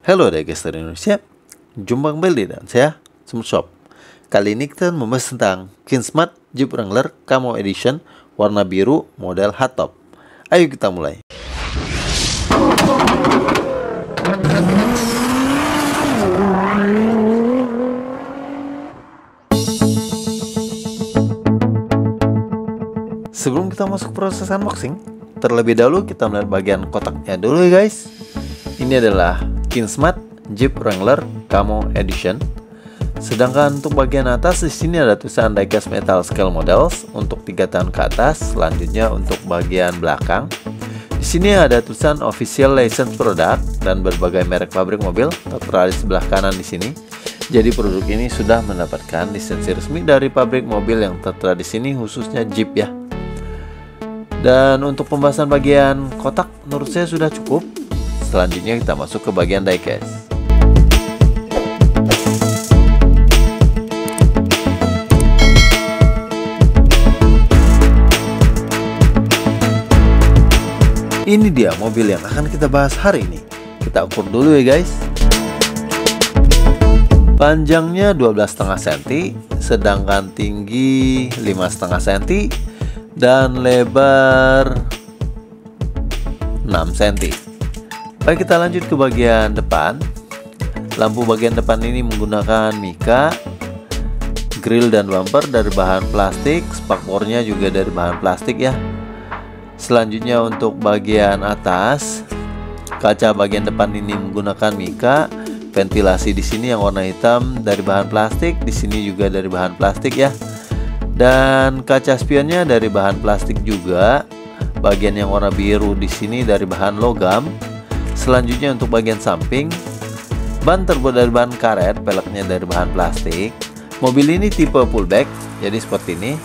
Halo Diecast Indonesia, jumpa kembali dengan saya, Smooth Shop. Kali ini kita membahas tentang Kinsmart Jeep Wrangler Camo Edition warna biru model hardtop. Ayo kita mulai. Sebelum kita masuk proses unboxing, terlebih dahulu kita melihat bagian kotaknya dulu ya guys. Ini adalah Kinsmart Jeep Wrangler Camo Edition. Sedangkan untuk bagian atas di sini ada tulisan Diecast Metal Scale Models untuk 3 tahun ke atas. Selanjutnya untuk bagian belakang, di sini ada tulisan Official License Product dan berbagai merek pabrik mobil tertera di sebelah kanan di sini. Jadi produk ini sudah mendapatkan lisensi resmi dari pabrik mobil yang tertera di sini, khususnya Jeep ya. Dan untuk pembahasan bagian kotak menurut saya sudah cukup. Selanjutnya kita masuk ke bagian diecast. Ini dia mobil yang akan kita bahas hari ini. Kita ukur dulu ya guys. Panjangnya 12,5 cm, sedangkan tinggi 5,5 cm dan lebar 6 cm. Baik, kita lanjut ke bagian depan. Lampu bagian depan ini menggunakan mika. Grill dan bumper dari bahan plastik, spakbornya juga dari bahan plastik ya. Selanjutnya untuk bagian atas, kaca bagian depan ini menggunakan mika. Ventilasi di sini yang warna hitam dari bahan plastik, di sini juga dari bahan plastik ya. Dan kaca spionnya dari bahan plastik juga. Bagian yang warna biru di sini dari bahan logam. Selanjutnya untuk bagian samping, ban terbuat dari bahan karet, peleknya dari bahan plastik. Mobil ini tipe pullback, jadi seperti ini.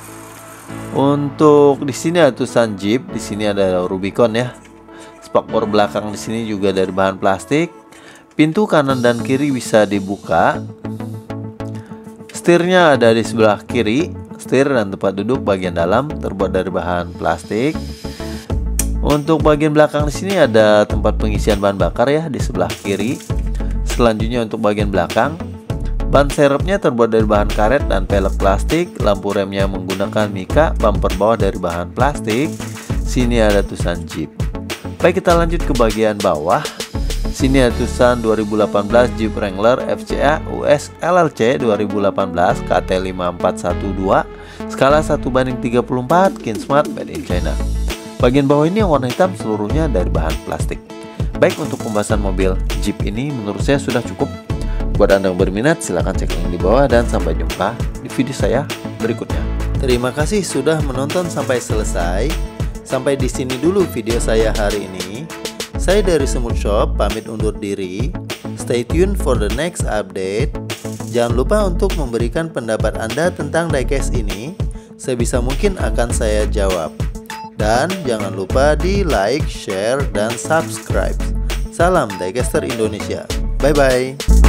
Untuk di sini ada tulisan Jeep, di sini ada Rubicon ya. Spakbor belakang di sini juga dari bahan plastik. Pintu kanan dan kiri bisa dibuka. Setirnya ada di sebelah kiri. Setir dan tempat duduk bagian dalam terbuat dari bahan plastik. Untuk bagian belakang di sini ada tempat pengisian bahan bakar ya di sebelah kiri. Selanjutnya untuk bagian belakang, ban serepnya terbuat dari bahan karet dan pelek plastik. Lampu remnya menggunakan mika, bumper bawah dari bahan plastik. Sini ada tulisan Jeep. Baik, kita lanjut ke bagian bawah. Sini ada tulisan 2018 Jeep Wrangler FCA US LLC 2018 KT5412 skala 1:34 Kinsmart made in China. Bagian bawah ini yang warna hitam seluruhnya dari bahan plastik. Baik, untuk pembahasan mobil Jeep ini menurut saya sudah cukup. Buat Anda yang berminat silahkan cek link di bawah dan sampai jumpa di video saya berikutnya. Terima kasih sudah menonton sampai selesai. Sampai di sini dulu video saya hari ini. Saya dari Smooth Shop pamit undur diri. Stay tuned for the next update. Jangan lupa untuk memberikan pendapat Anda tentang diecast ini. Sebisa mungkin akan saya jawab. Dan jangan lupa di like, share, dan subscribe. Salam Diecaster Indonesia. Bye-bye.